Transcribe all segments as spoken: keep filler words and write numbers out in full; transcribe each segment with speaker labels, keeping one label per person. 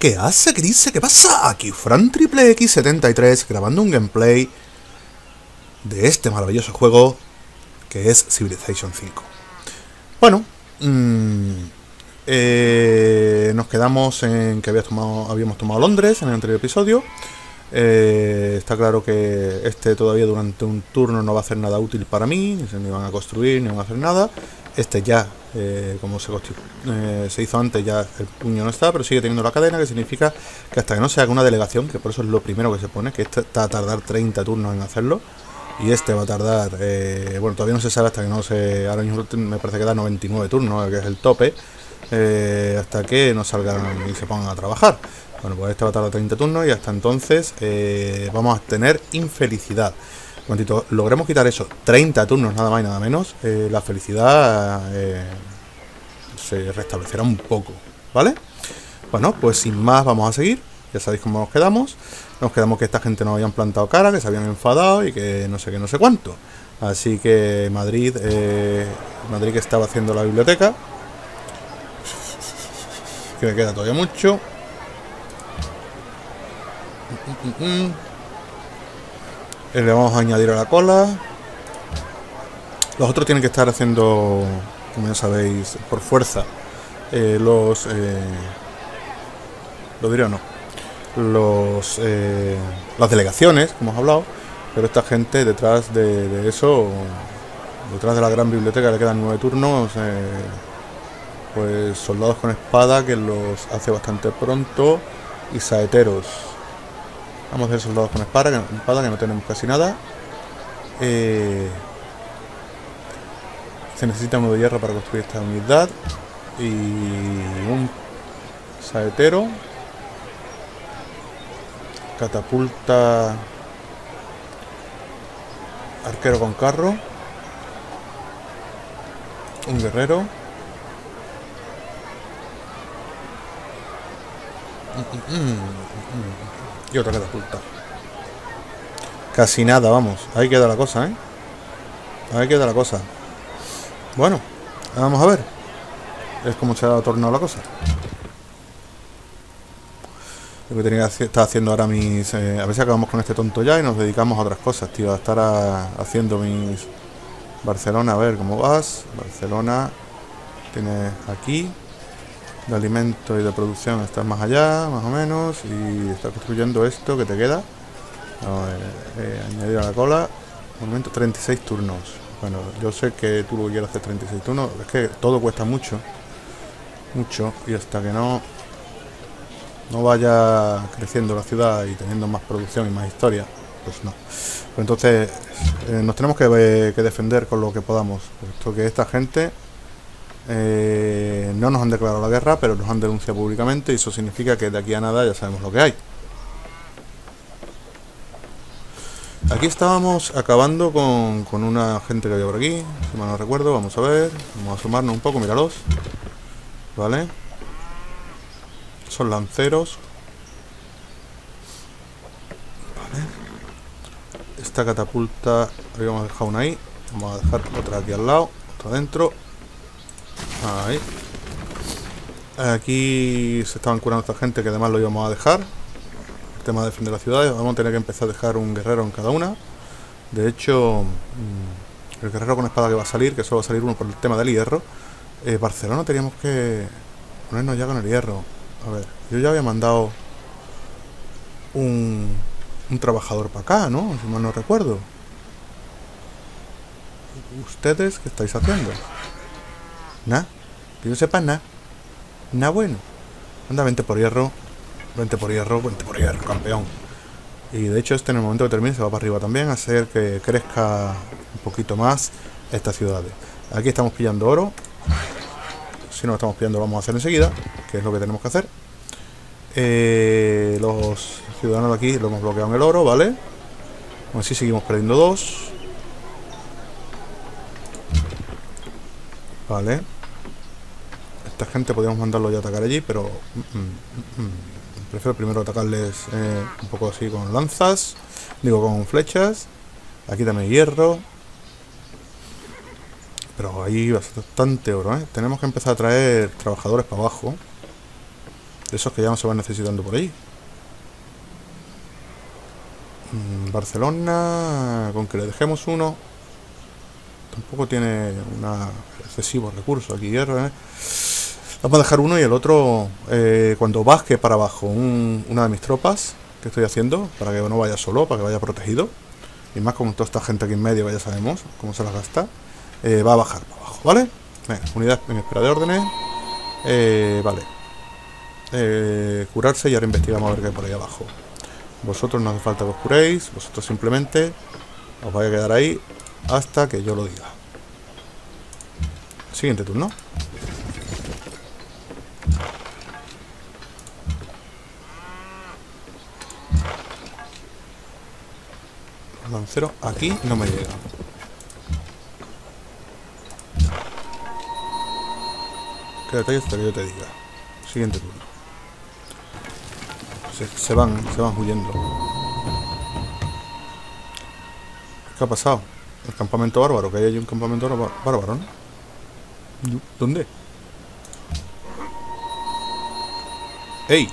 Speaker 1: ¿Qué hace? ¿Qué dice? ¿Qué pasa? Aquí Fran Triple X setenta y tres grabando un gameplay de este maravilloso juego que es Civilization cinco. Bueno, mmm, eh, nos quedamos en que habíamos tomado, habíamos tomado Londres en el anterior episodio. Eh, está claro que este todavía durante un turno no va a hacer nada útil para mí, ni van a construir, ni van a hacer nada. Este ya, eh, como se, eh, se hizo antes, ya el puño no está, pero sigue teniendo la cadena, que significa que hasta que no se haga una delegación, que por eso es lo primero que se pone, que este va a tardar treinta turnos en hacerlo, y este va a tardar, eh, bueno, todavía no se sabe hasta que no se, ahora mismo me parece que da noventa y nueve turnos, que es el tope, eh, hasta que no salgan y se pongan a trabajar. Bueno, pues este va a tardar treinta turnos y hasta entonces eh, vamos a tener infelicidad. Cuando logremos quitar eso, treinta turnos nada más y nada menos, eh, la felicidad eh, se restablecerá un poco, ¿vale? Bueno, pues sin más vamos a seguir. Ya sabéis cómo nos quedamos. Nos quedamos que esta gente nos habían plantado cara, que se habían enfadado y que no sé qué, no sé cuánto. Así que Madrid, eh, Madrid que estaba haciendo la biblioteca, que me queda todavía mucho. Mm, mm, mm. Le vamos a añadir a la cola. Los otros tienen que estar haciendo, como ya sabéis, por fuerza, eh, los eh, lo diré o no los eh, las delegaciones, como hemos hablado, pero esta gente detrás de, de eso, detrás de la gran biblioteca, le quedan nueve turnos, eh, pues soldados con espada, que los hace bastante pronto, y saeteros. Vamos a hacer soldados con espada, que, espada, que no tenemos casi nada. Eh, se necesita uno de hierro para construir esta unidad. Y un saetero. Catapulta. Arquero con carro. Un guerrero. Mm, mm, mm, mm. Y otra catapulta. Casi nada, vamos. Ahí queda la cosa, ¿eh? Ahí queda la cosa. Bueno, vamos a ver. Es como se ha tornado la cosa. Lo que tenía que estar haciendo ahora mis... Eh, a ver si acabamos con este tonto ya y nos dedicamos a otras cosas, tío. A estar a, haciendo mis... Barcelona, a ver cómo vas. Barcelona. Tienes aquí. De alimento y de producción estás más allá, más o menos, y estás construyendo esto que te queda. No, eh, eh, añadir a la cola. Momento, treinta y seis turnos. Bueno, yo sé que tú lo quieres hacer treinta y seis turnos, es que todo cuesta mucho, mucho, y hasta que no no vaya creciendo la ciudad y teniendo más producción y más historia, pues no. Pues entonces eh, nos tenemos que, eh, que defender con lo que podamos, puesto que esta gente Eh, no nos han declarado la guerra, pero nos han denunciado públicamente, y eso significa que de aquí a nada ya sabemos lo que hay. Aquí estábamos acabando con, con una gente que había por aquí, si mal no recuerdo. Vamos a ver, vamos a asomarnos un poco, míralos. Vale. Son lanceros. Vale. Esta catapulta, habíamos dejado una ahí. Vamos a dejar otra aquí al lado, otra dentro. Ahí. Aquí se estaban curando esta gente, que además lo íbamos a dejar. El tema de defender las ciudades. Vamos a tener que empezar a dejar un guerrero en cada una. De hecho, el guerrero con espada que va a salir, que solo va a salir uno por el tema del hierro. eh, Barcelona teníamos que ponernos ya con el hierro. A ver, yo ya había mandado un, un trabajador para acá, ¿no? Si mal no recuerdo. ¿Ustedes qué estáis haciendo? Nada, que yo sepa nada. Nada bueno. Anda, vente por hierro. Vente por hierro, vente por hierro, campeón. Y de hecho este en el momento que termine se va para arriba también, a hacer que crezca un poquito más estas ciudades. Aquí estamos pillando oro. Si no lo estamos pillando lo vamos a hacer enseguida, que es lo que tenemos que hacer. eh, Los ciudadanos de aquí lo hemos bloqueado en el oro, ¿vale? Así seguimos perdiendo dos. Vale. Esta gente podríamos mandarlo ya a atacar allí, pero mm, mm, mm, prefiero primero atacarles eh, un poco así con lanzas. Digo, con flechas. Aquí también hierro. Pero ahí bastante oro, ¿eh? Tenemos que empezar a traer trabajadores para abajo. De esos que ya no se van necesitando por ahí. Mm, Barcelona, con que le dejemos uno. Tampoco tiene una excesivo recurso aquí, hierro, ¿eh? Vamos a dejar uno y el otro, eh, cuando baje para abajo un, una de mis tropas que estoy haciendo, para que no vaya solo, para que vaya protegido. Y más con toda esta gente aquí en medio, que ya sabemos cómo se las gasta. Eh, va a bajar para abajo, ¿vale? Venga, unidad en espera de órdenes. Eh, vale. Eh, curarse y ahora investigamos a ver qué hay por ahí abajo. Vosotros no hace falta que os curéis. Vosotros simplemente os vais a quedar ahí hasta que yo lo diga. Siguiente turno. Lancero aquí no me llega. Quédate hasta que yo te diga. Siguiente turno. Se, se van, se van huyendo. ¿Qué ha pasado? El campamento bárbaro, que hay allí un campamento bárbaro, ¿no? ¿Dónde? ¡Ey!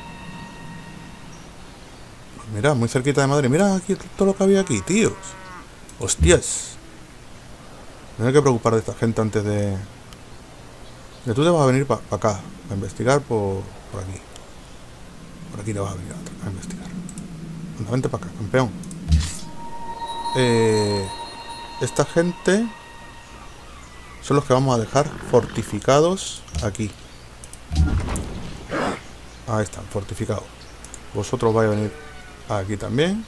Speaker 1: Mira, muy cerquita de Madrid. Mira aquí todo lo que había aquí, tíos. ¡Hostias! No hay que preocupar de esta gente antes de... Que tú te vas a venir para pa acá, a investigar por, por aquí. Por aquí te vas a venir a, a investigar. Anda, vente para acá, campeón. Eh, esta gente son los que vamos a dejar fortificados aquí. Ahí están, fortificados. Vosotros vais a venir aquí también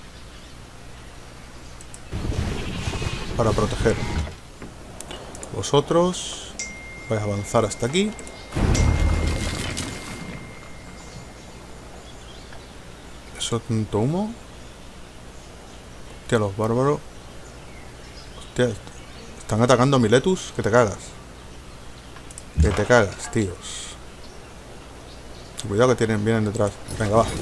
Speaker 1: para proteger. Vosotros vais a avanzar hasta aquí. Eso es tanto humo. Hostia, los bárbaros. Hostia, están atacando a Miletus. Que te cagas. Que te cagas, tíos. Cuidado que tienen, vienen detrás. Venga, va.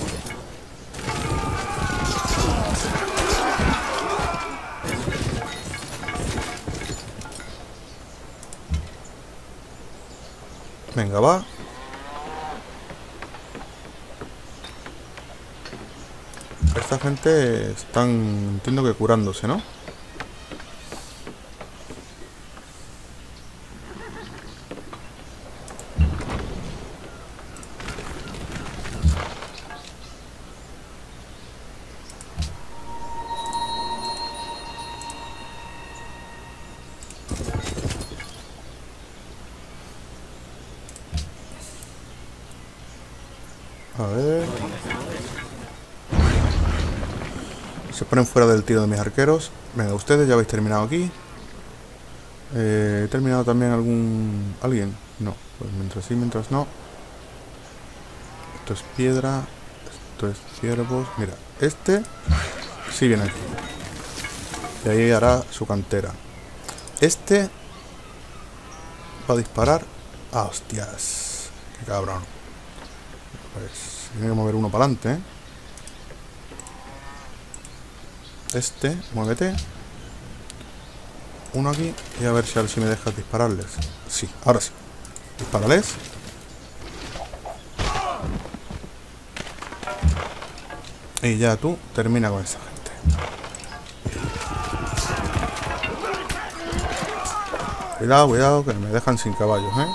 Speaker 1: Venga, va. Esta gente están, entiendo que curándose, ¿no? A ver... Se ponen fuera del tiro de mis arqueros. Venga, ustedes ya habéis terminado aquí. Eh, ¿He terminado también algún... alguien? No, pues mientras sí, mientras no. Esto es piedra. Esto es ciervos. Mira, este sí viene aquí. Y ahí hará su cantera. Este va a disparar. Ah, hostias. Qué cabrón. Pues tiene que mover uno para adelante, ¿eh? Este, muévete. Uno aquí. Y a ver si, a ver si me dejas dispararles. Sí, ahora sí. Dispárales. Y ya tú termina con esa gente. Cuidado, cuidado, que me dejan sin caballos, ¿eh?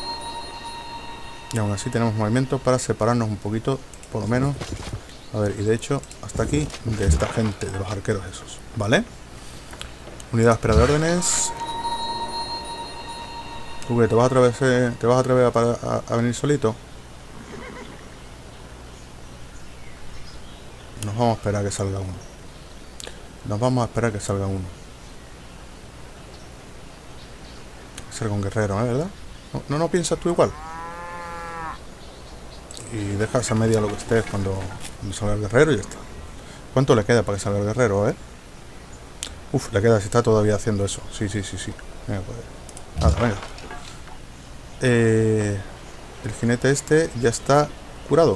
Speaker 1: Y aún así tenemos movimientos para separarnos un poquito, por lo menos. A ver, y de hecho, hasta aquí, de esta gente, de los arqueros esos, ¿vale? Unidad espera de órdenes. ¿Tú qué? ¿Te vas a atrever, te vas a, atrever a, a, a venir solito? Nos vamos a esperar a que salga uno. Nos vamos a esperar a que salga uno. Ser con guerrero, ¿eh? ¿Verdad? ¿No, no, no piensas tú igual? Y dejas a media lo que estés cuando, cuando salga el guerrero y ya está. ¿Cuánto le queda para que salga el guerrero, eh? Uf, le queda, si está todavía haciendo eso. Sí, sí, sí, sí. Venga, pues. Nada, venga. Eh, el jinete este ya está curado.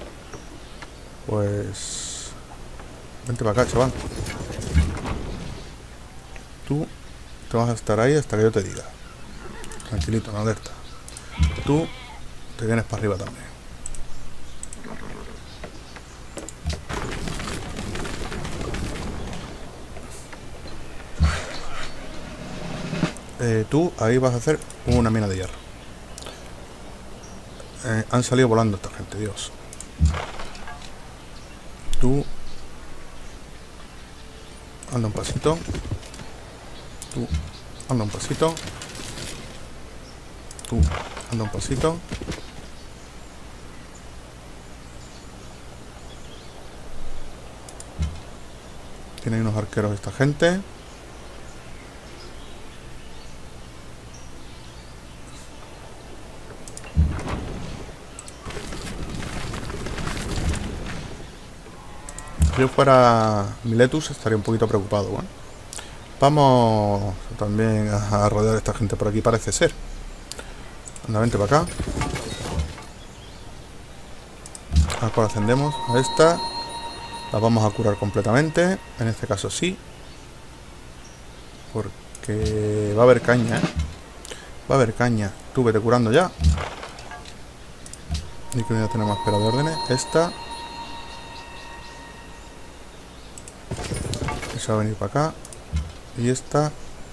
Speaker 1: Pues... Vente para acá, chaval. Tú te vas a estar ahí hasta que yo te diga. Tranquilito, en alerta. Tú te vienes para arriba también. Eh, tú ahí vas a hacer una mina de hierro. Eh, han salido volando esta gente, Dios. Tú anda un pasito. Tú anda un pasito. Tú anda un pasito. Tiene unos arqueros esta gente. Si yo fuera Miletus estaría un poquito preocupado. Bueno, vamos también a, a rodear a esta gente por aquí, parece ser. Anda, vente para acá. A cual ascendemos a esta. La vamos a curar completamente. En este caso sí. Porque va a haber caña, ¿eh? Va a haber caña. Tú vete curando ya. Y que unidad tenemos espera de órdenes. Esta. Esa va a venir para acá. Y esta.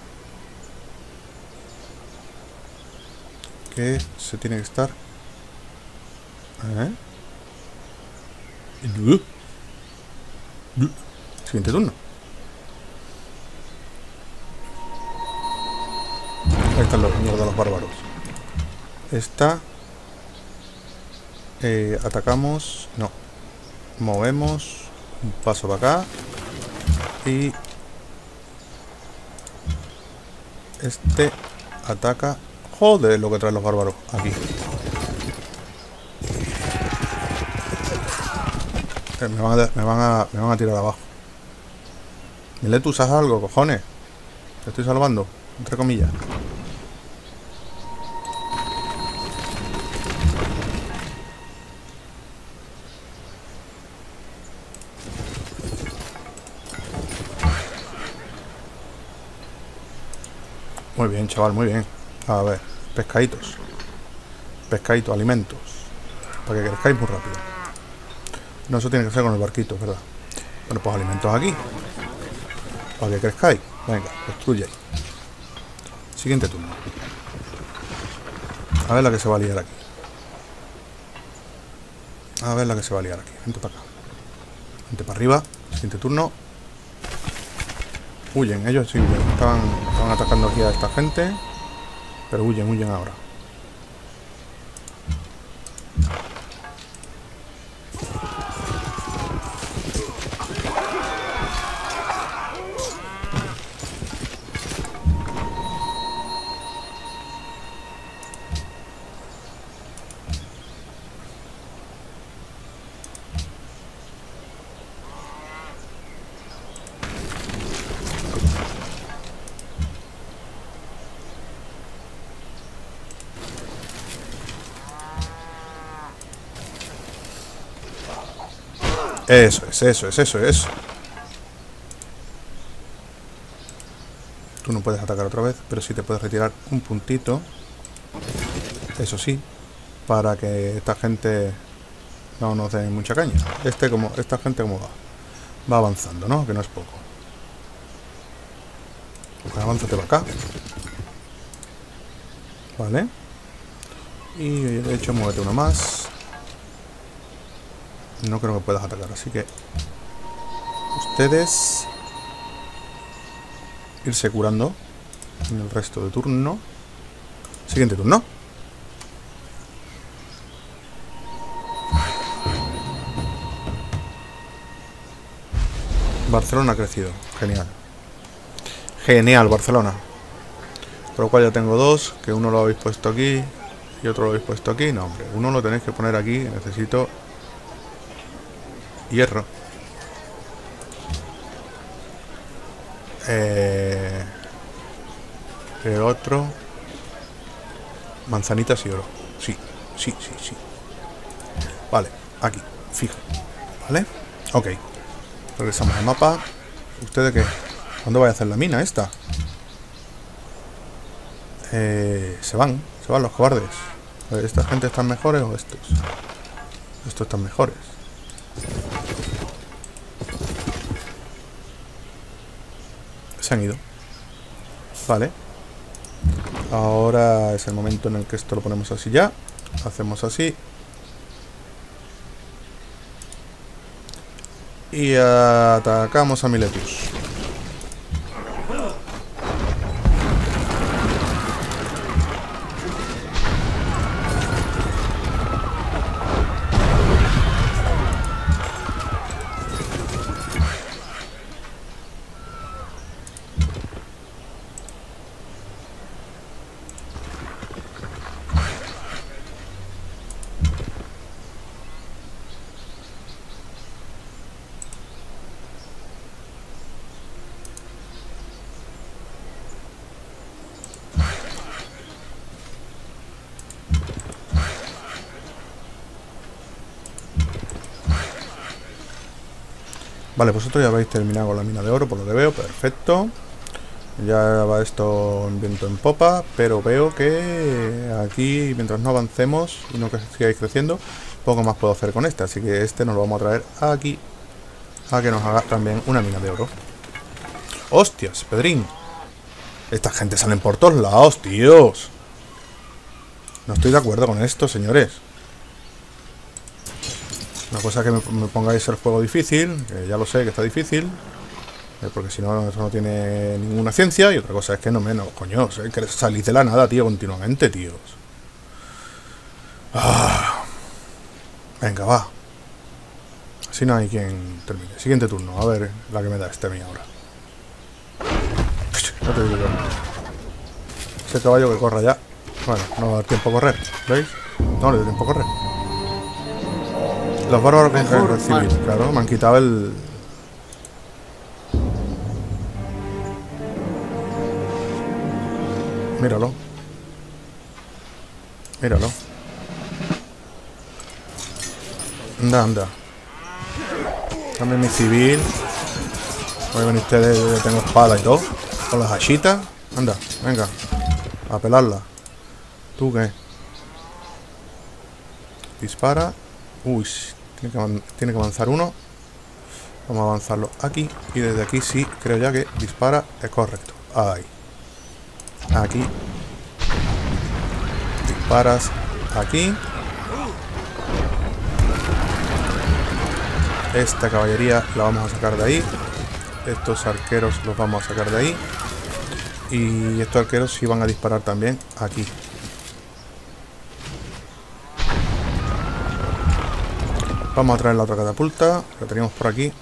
Speaker 1: Que se tiene que estar. ¿Eh? Siguiente turno. Ahí están los señores de los bárbaros. Esta. Eh, atacamos. No. Movemos. Un paso para acá. Y. Este ataca. Joder, lo que traen los bárbaros. Aquí. Eh, me, van a, me, van a, me van a tirar abajo. Miletus, haz algo, cojones. Te estoy salvando. Entre comillas. Muy bien, chaval, muy bien. A ver, pescaditos. Pescaditos, alimentos. Para que crezcáis muy rápido. No, eso tiene que ser con el barquito, ¿verdad? Bueno, pues alimentos aquí. Para que crezcáis. Venga, construye ahí. Siguiente turno. A ver la que se va a liar aquí. A ver la que se va a liar aquí. Vente para acá. Vente para arriba. Siguiente turno. Huyen, ellos sí huyen. Estaban, estaban atacando aquí a esta gente. Pero huyen, huyen ahora. Eso es, eso es, eso es. Tú no puedes atacar otra vez, pero sí te puedes retirar un puntito. Eso sí, para que esta gente no nos dé mucha caña. Este como, esta gente como va. Va avanzando, ¿no? Que no es poco. Pues avánzate para acá. Vale. Y de hecho muévete uno más. No creo que puedas atacar, así que ustedes irse curando en el resto de turno. Siguiente turno. Barcelona ha crecido. Genial. Genial, Barcelona. Por lo cual ya tengo dos, que uno lo habéis puesto aquí y otro lo habéis puesto aquí. No, hombre, uno lo tenéis que poner aquí. Necesito hierro. Eh, el otro. Manzanitas y oro. Sí, sí, sí, sí. Vale, aquí, fijo. Vale, ok. Regresamos al mapa. ¿Ustedes qué? ¿Cuándo voy a hacer la mina esta? Eh, se van, se van los cobardes. ¿Esta gente están mejores o estos? Estos están mejores. Se han ido. Vale. Ahora es el momento en el que esto lo ponemos así ya. Hacemos así. Y atacamos a Miletus. Vale, vosotros ya habéis terminado con la mina de oro, por lo que veo, perfecto. Ya va esto en viento en popa, pero veo que aquí, mientras no avancemos y no que sigáis creciendo, poco más puedo hacer con este. Así que este nos lo vamos a traer aquí, a que nos haga también una mina de oro. ¡Hostias, Pedrín! Esta gente salen por todos lados, tíos. No estoy de acuerdo con esto, señores. Una cosa que me, me pongáis el juego difícil, que ya lo sé que está difícil, eh, porque si no, eso no tiene ninguna ciencia. Y otra cosa es que no menos, coño, o sea, que salís de la nada, tío, continuamente, tíos. Ah. Venga, va. Así no hay quien termine. Siguiente turno, a ver la que me da este a mí ahora. No te digo yo. Ese caballo que corra ya. Bueno, no va a dar tiempo a correr, ¿veis? No le doy tiempo a correr. Los bárbaros que recibir, claro, me han quitado el... Míralo. Míralo. Anda, anda. Dame mi civil. Voy a venir ustedes, tengo espada y todo. Con las hachitas. Anda, venga. A pelarla. ¿Tú qué? Dispara. Uy, tiene que, tiene que avanzar uno. Vamos a avanzarlo aquí. Y desde aquí sí, creo ya que dispara es correcto. Ahí. Aquí. Disparas aquí. Esta caballería la vamos a sacar de ahí. Estos arqueros los vamos a sacar de ahí. Y estos arqueros sí van a disparar también aquí. Vamos a traer la otra catapulta. La teníamos por aquí.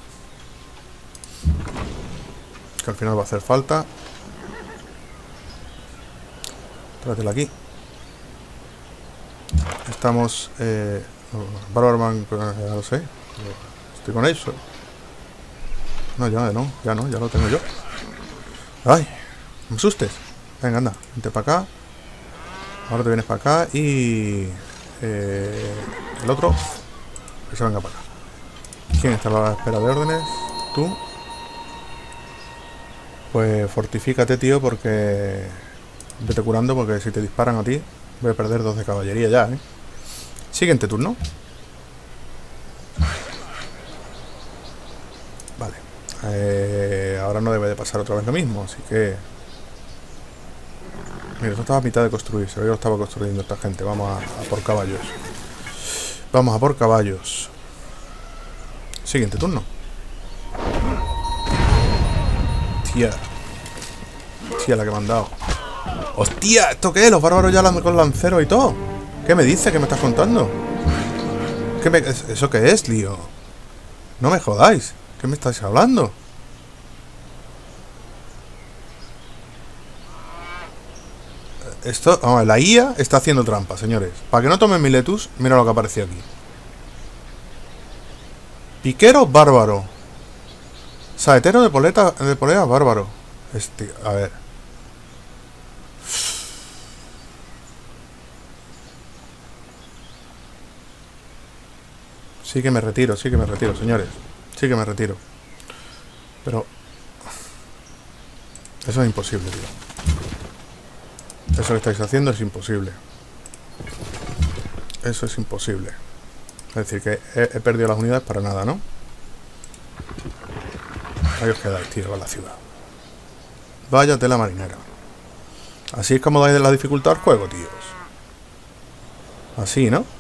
Speaker 1: Que al final va a hacer falta. Tráetela aquí. Estamos... Eh, Barbarman, ya lo sé. Estoy con eso. No, ya no, ya no, ya lo tengo yo. ¡Ay! No me asustes. Venga, anda, vente para acá. Ahora te vienes para acá y... Eh, el otro... Que se venga para acá. ¿Quién está a la espera de órdenes? Tú. Pues fortifícate, tío, porque... Vete curando, porque si te disparan a ti, voy a perder dos de caballería ya, ¿eh? Siguiente turno. Vale. Eh, ahora no debe de pasar otra vez lo mismo, así que... Mira, esto estaba a mitad de construirse. Yo lo estaba construyendo esta gente. Vamos a, a por caballos. Vamos a por caballos. Siguiente turno. Tía. Tía, la que me han dado. ¡Hostia! ¿Esto qué es? Los bárbaros ya con lanceros y todo. ¿Qué me dices? ¿Qué me estás contando? ¿Qué me... ¿Eso qué es, lío? No me jodáis. ¿Qué me estáis hablando? Esto... Vamos, la I A está haciendo trampa, señores. Para que no tomen Miletus, mira lo que apareció aquí. Piquero bárbaro. Saetero de poleta, de polea bárbaro. Este, a ver. Sí que me retiro, sí que me retiro, señores. Sí que me retiro. Pero... Eso es imposible, tío. Eso que estáis haciendo es imposible. Eso es imposible. Es decir, que he, he perdido las unidades para nada, ¿no? Ahí os quedáis, tío, a la ciudad. Váyate la marinera. Así es como dais la dificultad al juego, tíos. Así, ¿no?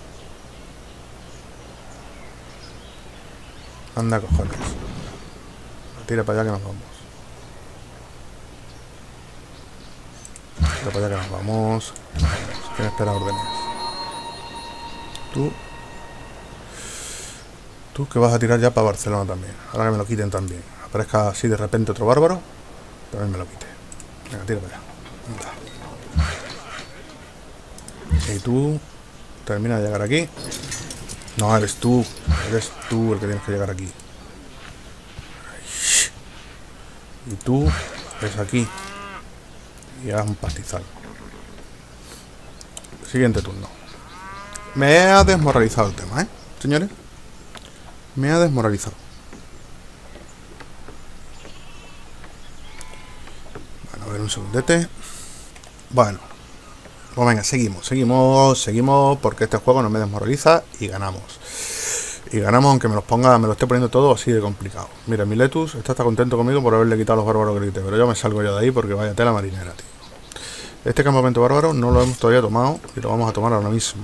Speaker 1: Anda, cojones. Tira para allá que nos vamos. Tira para allá que nos vamos. ¿Quién espera órdenes? Tú. Tú que vas a tirar ya para Barcelona también. Ahora que me lo quiten también. Aparezca así de repente otro bárbaro. También me lo quite. Venga, tira para allá. Anda. Y tú. Termina de llegar aquí. No, eres tú. Eres tú el que tienes que llegar aquí. Y tú ves aquí. Y haz un pastizal. Siguiente turno. Me ha desmoralizado el tema, ¿eh? Señores. Me ha desmoralizado. Bueno, a ver un segundete. Bueno. Pues venga, seguimos, seguimos, seguimos. Porque este juego no me desmoraliza y ganamos. Y ganamos aunque me los ponga, me lo esté poniendo todo así de complicado. Mira, Miletus está, está contento conmigo por haberle quitado los bárbaros que le quité. Pero yo me salgo ya de ahí porque vaya tela marinera, tío. Este campamento bárbaro no lo hemos todavía tomado. Y lo vamos a tomar ahora mismo.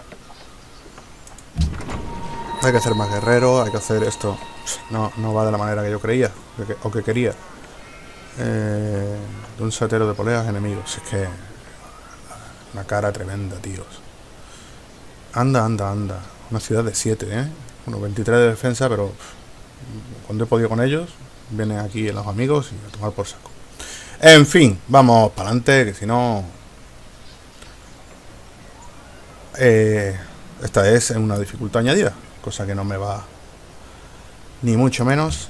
Speaker 1: Hay que hacer más guerreros, hay que hacer esto. No, no va de la manera que yo creía o que, o que quería. Eh, de un satero de poleas enemigos. Es que... Una cara tremenda, tíos. Anda, anda, anda. Una ciudad de siete, ¿eh? Bueno, veintitrés de defensa, pero... Cuando he podido con ellos, vienen aquí los amigos y a tomar por saco. En fin, vamos para adelante, que si no... Eh, esta es una dificultad añadida. Cosa que no me va... Ni mucho menos...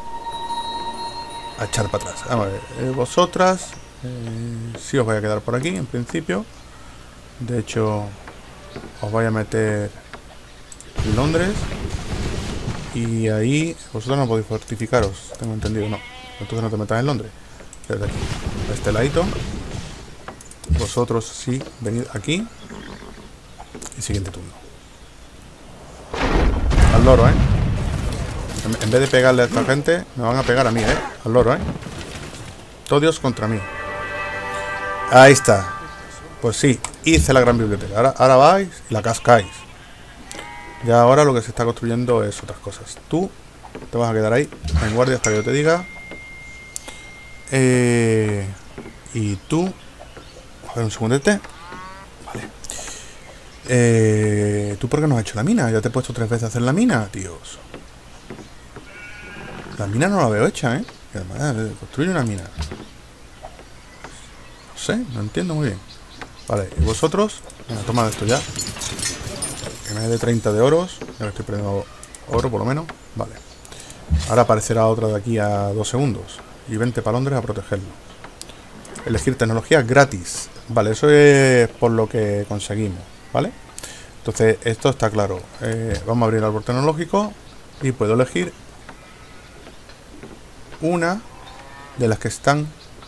Speaker 1: A echar para atrás. Vamos a ver, eh, vosotras... Eh, sí os voy a quedar por aquí, en principio. De hecho, os voy a meter en Londres. Y ahí, vosotros no podéis fortificaros, tengo entendido, no. Entonces no te metas en Londres. Desde aquí, a este ladito. Vosotros sí, venid aquí. Y siguiente turno. Al loro, ¿eh? En, en vez de pegarle a esta gente, me van a pegar a mí, ¿eh? Al loro, ¿eh? Todos contra mí. Ahí está. Pues sí, hice la gran biblioteca. Ahora, ahora vais y la cascáis. Ya ahora lo que se está construyendo es otras cosas. Tú te vas a quedar ahí en guardia hasta que yo te diga. Eh, y tú... A ver, un segundete. Vale. Eh, ¿Tú por qué no has hecho la mina? Ya te he puesto tres veces a hacer la mina, tíos. La mina no la veo hecha, ¿eh? Y además, construye una mina. No sé, no entiendo muy bien. Vale, y vosotros, venga, toma esto ya. Que me dé treinta de oros. Ya estoy perdiendo oro por lo menos. Vale. Ahora aparecerá otra de aquí a dos segundos. Y vente para Londres a protegerlo. Elegir tecnología gratis. Vale, eso es por lo que conseguimos. ¿Vale? Entonces, esto está claro. Eh, vamos a abrir el árbol tecnológico. Y puedo elegir una de las que están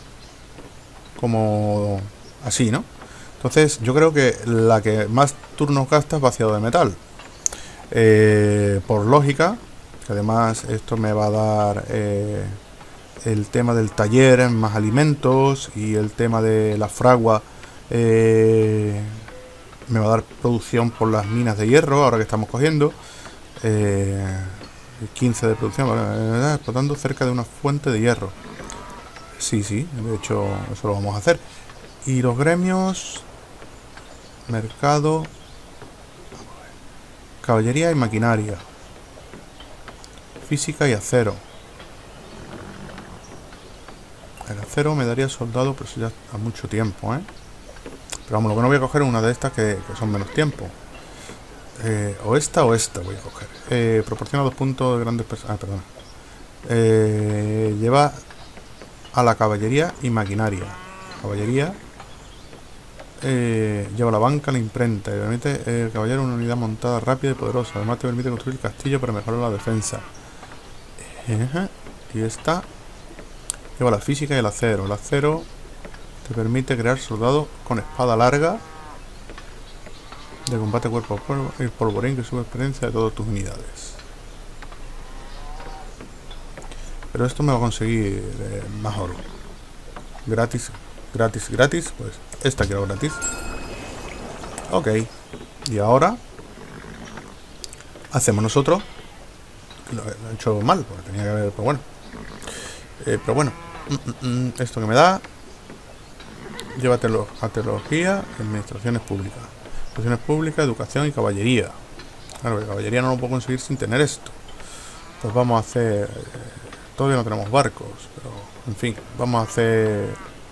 Speaker 1: como así, ¿no? Entonces yo creo que la que más turnos gasta es vaciado de metal, eh, por lógica, que además esto me va a dar eh, el tema del taller, más alimentos, y el tema de la fragua eh, me va a dar producción por las minas de hierro, ahora que estamos cogiendo. eh, quince de producción, ¿vale? Explotando cerca de una fuente de hierro. Sí, sí, de hecho eso lo vamos a hacer. Y los gremios, mercado, caballería y maquinaria, física y acero. El acero me daría soldado, pero eso ya a mucho tiempo, ¿eh? Pero vamos, lo que no voy a coger es una de estas que, que son menos tiempo. Eh, o esta o esta voy a coger. Eh, proporciona dos puntos de grandes personas. Ah, perdona. Eh, lleva a la caballería y maquinaria. Caballería. Eh, lleva la banca, la imprenta. Y permite el eh, caballero una unidad montada rápida y poderosa. Además te permite construir el castillo para mejorar la defensa. Eh, y esta lleva la física y el acero. El acero te permite crear soldados con espada larga de combate cuerpo a cuerpo y polvorín que sube experiencia de todas tus unidades. Pero esto me va a conseguir eh, más oro gratis gratis, gratis. Pues esta quiero gratis. Ok. Y ahora hacemos nosotros. Lo, lo he hecho mal, porque tenía que haber... Pero bueno. Eh, pero bueno. Mm, mm, esto que me da. Llévatelo a teología, administraciones públicas. Administraciones públicas, educación y caballería. Claro, que caballería no lo puedo conseguir sin tener esto. Pues vamos a hacer... Eh, todavía no tenemos barcos, pero... En fin, vamos a hacer...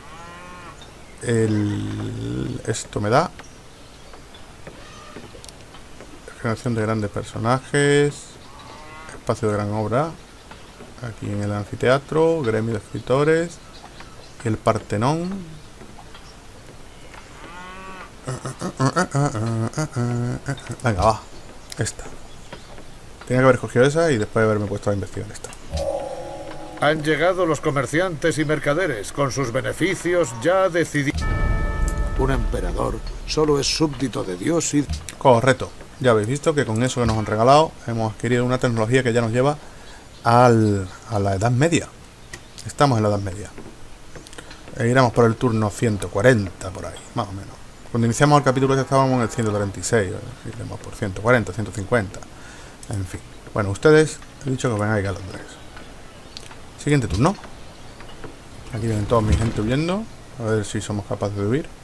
Speaker 1: El... Esto me da... Generación de grandes personajes. Espacio de gran obra. Aquí en el anfiteatro. Gremio de escritores. Y el Partenón. Venga, va. Esta. Tenía que haber cogido esa y después de haberme puesto a investigar esta.
Speaker 2: Han llegado los comerciantes y mercaderes. Con sus beneficios ya decidí...
Speaker 3: Un emperador solo es súbdito de Dios y...
Speaker 1: Correcto. Ya habéis visto que con eso que nos han regalado hemos adquirido una tecnología que ya nos lleva al, a la Edad Media. Estamos en la Edad Media. E iremos por el turno ciento cuarenta, por ahí, más o menos. Cuando iniciamos el capítulo ya estábamos en el ciento treinta y seis. Iremos por ciento cuarenta, ciento cincuenta. En fin. Bueno, ustedes he dicho que vengáis a Londres. Siguiente turno. Aquí vienen toda mi gente huyendo. A ver si somos capaces de huir.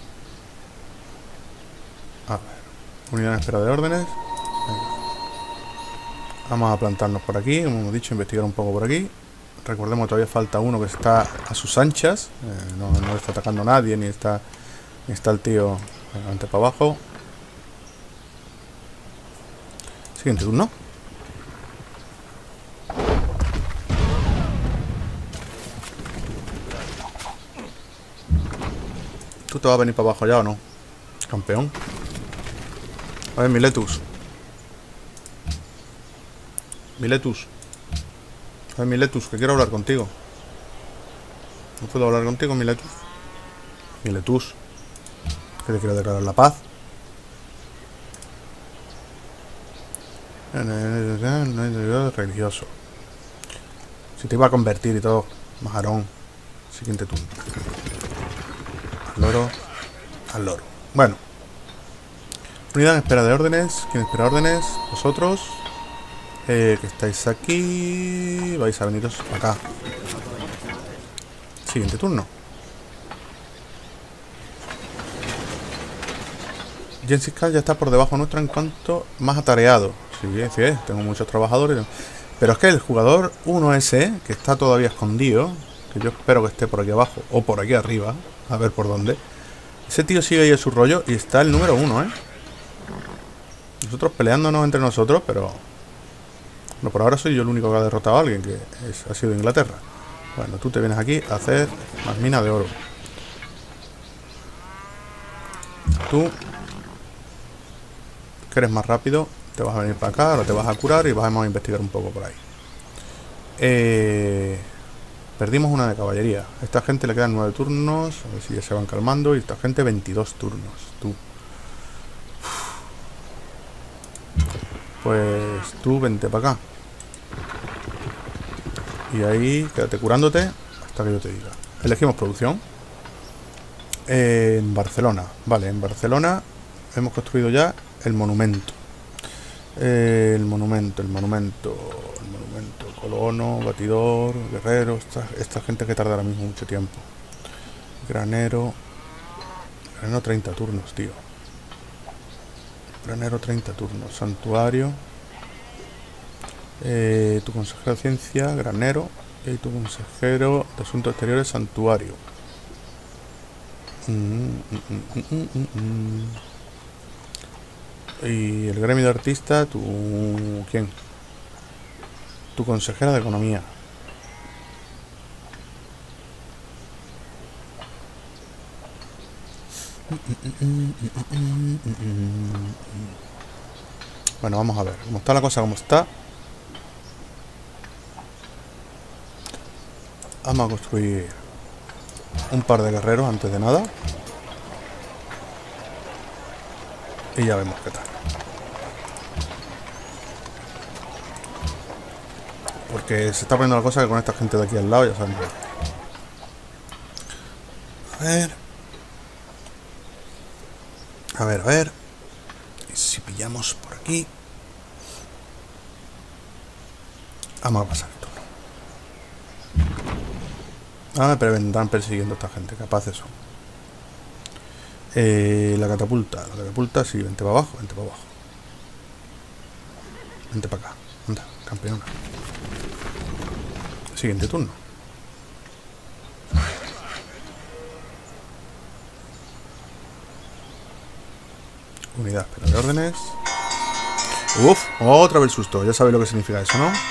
Speaker 1: A ver. Unidad en espera de órdenes. Venga. Vamos a plantarnos por aquí. Como hemos dicho, investigar un poco por aquí. Recordemos que todavía falta uno que está a sus anchas. Eh, no, no está atacando a nadie, ni está, ni está el tío adelante para abajo. Siguiente turno. ¿Tú te vas a venir para abajo ya o no? Campeón. A ver, Miletus. Miletus. A ver, Miletus, que quiero hablar contigo. ¿No puedo hablar contigo, Miletus? Miletus. Que te quiero declarar la paz. Religioso. Si te iba a convertir y todo. Majarón. Siguiente turno. Al loro. Al loro. Bueno. Unidad en espera de órdenes. ¿Quién espera órdenes? Vosotros. Eh, que estáis aquí. Vais a veniros acá. Siguiente turno. Gengis Khan ya está por debajo nuestro en cuanto más atareado. Sí, sí, es. Tengo muchos trabajadores. Pero es que el jugador uno ese, que está todavía escondido, que yo espero que esté por aquí abajo o por aquí arriba, a ver por dónde. Ese tío sigue ahí en su rollo y está el número uno, ¿eh? Nosotros peleándonos entre nosotros, pero... Bueno, por ahora soy yo el único que ha derrotado a alguien, que es, ha sido Inglaterra. Bueno, tú te vienes aquí a hacer más minas de oro. Tú, que eres más rápido, te vas a venir para acá, ahora te vas a curar y vamos a investigar un poco por ahí. Eh, perdimos una de caballería. A esta gente le quedan nueve turnos, a ver si ya se van calmando, y esta gente veintidós turnos. Tú. Pues tú vente para acá. Y ahí quédate curándote hasta que yo te diga. Elegimos producción. Eh, en Barcelona. Vale, en Barcelona hemos construido ya el monumento. Eh, el monumento, el monumento, el monumento. Colono, batidor, guerrero. Esta, esta gente que tardará mismo mucho tiempo. Granero. Granero treinta turnos, tío. Granero treinta turnos. Santuario. Eh, tu consejero de ciencia, granero. Y tu consejero de asuntos exteriores, santuario. Mm, mm, mm, mm, mm, mm. Y el gremio de artista, tu... ¿Quién? Tu consejera de economía. Bueno, vamos a ver. ¿Cómo está la cosa? ¿Cómo está? Vamos a construir un par de guerreros antes de nada. Y ya vemos qué tal. Porque se está poniendo la cosa que con esta gente de aquí al lado ya saben. A ver. A ver, a ver. Y si pillamos por aquí. Vamos a pasar el turno. Ahora me vendrán persiguiendo a esta gente. Capaces son. Eh, la catapulta. La catapulta, sí. Vente para abajo. Vente para abajo. Vente para acá. Anda, campeona. Siguiente turno. Unidad, espera de órdenes. Uf, otra vez susto. Ya sabéis lo que significa eso, ¿no?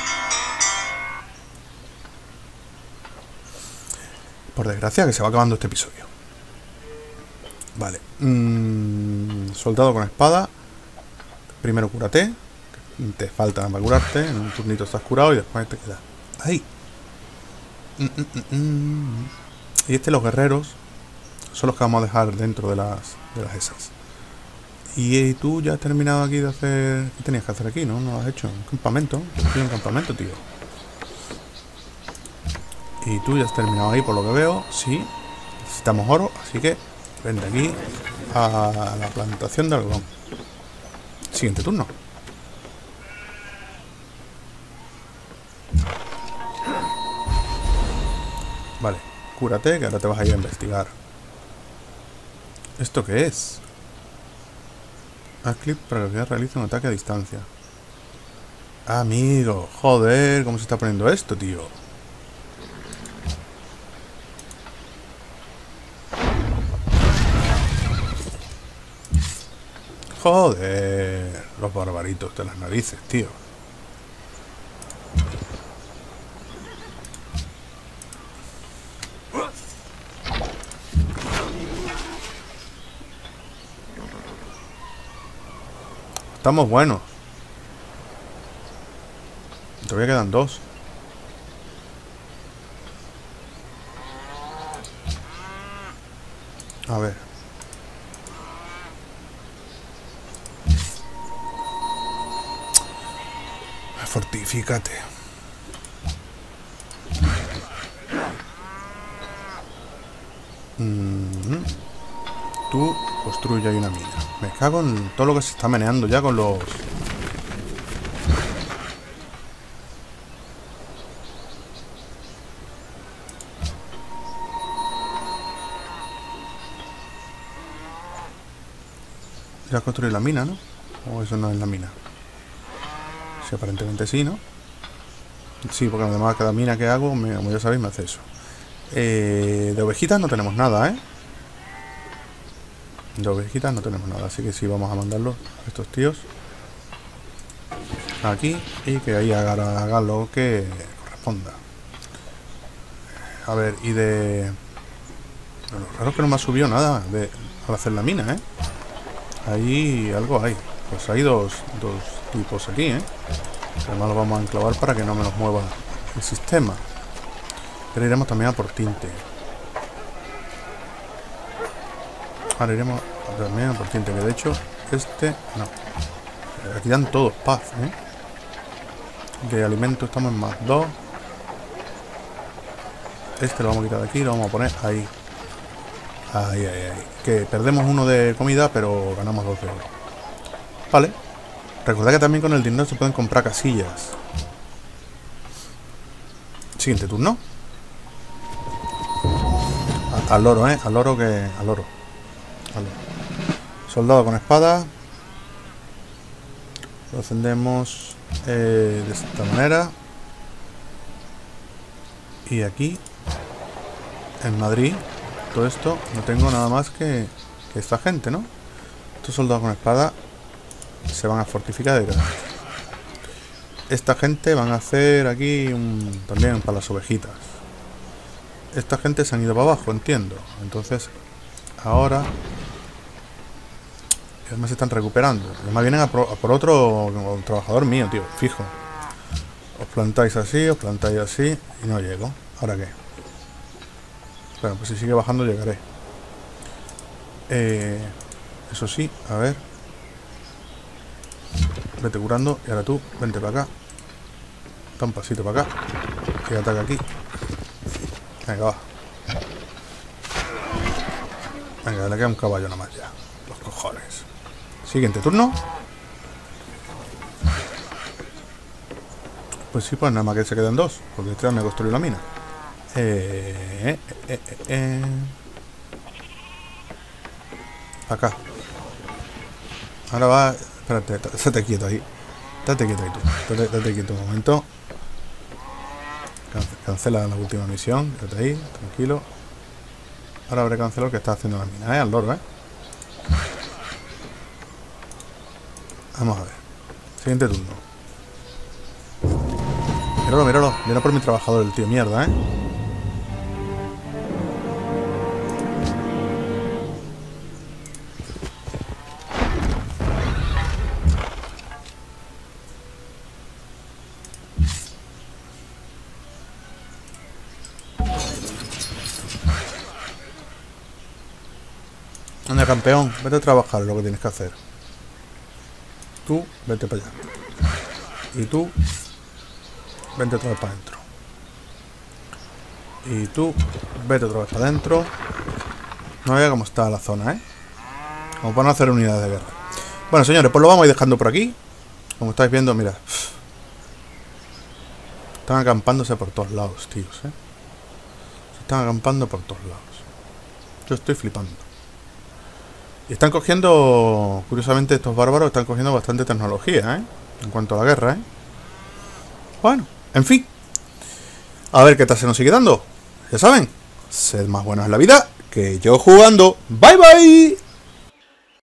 Speaker 1: Por desgracia que se va acabando este episodio. Vale. Mm, soldado con espada. Primero cúrate. Te falta para curarte. En un turnito estás curado y después te quedas. Ahí. Mm, mm, mm, mm. Y este, los guerreros, son los que vamos a dejar dentro de las, de las esas. Y tú ya has terminado aquí de hacer... ¿Qué tenías que hacer aquí, no? No lo has hecho. Un campamento. Estoy en un campamento, tío. Y tú ya has terminado ahí, por lo que veo. Sí. Necesitamos oro, así que... Vente aquí a la plantación de algodón. Siguiente turno. Vale. Cúrate, que ahora te vas a ir a investigar. ¿Esto qué es? Haz clic para que realice un ataque a distancia. Amigo, joder, ¿cómo se está poniendo esto, tío? Joder, los barbaritos de las narices, tío. Estamos buenos. Todavía quedan dos. A ver. Fortifícate. Mm-hmm. Tú construye ahí una mina. Me cago en todo lo que se está meneando ya con los... Ya construir la mina, ¿no? O eso no es la mina. Sí, aparentemente sí, ¿no? Sí, porque además cada mina que hago, me, como ya sabéis, me hace eso. Eh, de ovejitas no tenemos nada, ¿eh? De ovejitas no tenemos nada, así que sí vamos a mandarlos a estos tíos aquí y que ahí hagan, hagan lo que corresponda. A ver, y de... Bueno, lo raro es que no me ha subido nada de, al hacer la mina, ¿eh? Ahí algo hay. Pues hay dos, dos tipos aquí, ¿eh? Además los vamos a enclavar para que no me los mueva el sistema. Pero iremos también a por tinte. Ahora iremos también a por tinte, que de hecho este... No. Aquí dan todos paz, ¿eh? De alimento estamos en más dos. Este lo vamos a quitar de aquí, lo vamos a poner ahí. Ahí, ahí, ahí. Que perdemos uno de comida, pero ganamos dos de oro. Vale. Recordad que también con el dinero se pueden comprar casillas. Siguiente turno. A, al oro, ¿eh? Al oro que... Al oro. Al oro. Soldado con espada. Lo encendemos eh, de esta manera. Y aquí, en Madrid, todo esto, no tengo nada más que, que esta gente, ¿no? Estos soldados con espada se van a fortificar de cara. Esta gente van a hacer aquí un, también para las ovejitas. Esta gente se han ido para abajo, entiendo. Entonces, ahora... Además se están recuperando. Además vienen a, pro, a por otro un trabajador mío, tío, fijo. Os plantáis así, os plantáis así y no llego. ¿Ahora qué? Bueno, pues si sigue bajando llegaré. Eh, eso sí, a ver. Vete curando y ahora tú, vente para acá. Da un pasito para acá. Y ataca aquí. Venga, va. Venga, le queda un caballo nada más ya. Los cojones. Siguiente turno. Pues sí, pues nada más que se quedan dos. Porque este me construyó la mina. Eh, eh, eh, eh, eh. Acá. Ahora va... Espérate, estate quieto ahí. Estate quieto ahí tú. Estate, estate quieto un momento. Cancela la última misión. Quédate ahí, tranquilo. Ahora habré cancelado el que está haciendo la mina, ¿eh? Al loro, ¿eh? Vamos a ver. Siguiente turno. Míralo, míralo. Mira por mi trabajador, el tío. Mierda, ¿eh? Anda, campeón, vete a trabajar lo que tienes que hacer. Tú, vete para allá. Y tú, vete otra vez para adentro. Y tú, vete otra vez para adentro. No vea cómo está la zona, ¿eh? Como para no hacer unidades de guerra. Bueno, señores, pues lo vamos a ir dejando por aquí. Como estáis viendo, mira. Están acampándose por todos lados, tíos, ¿eh? Se están acampando por todos lados. Yo estoy flipando. Y están cogiendo, curiosamente estos bárbaros están cogiendo bastante tecnología, ¿eh? En cuanto a la guerra, ¿eh? Bueno, en fin. A ver qué tal se nos sigue dando. Ya saben, sed más buenos en la vida que yo jugando. Bye bye.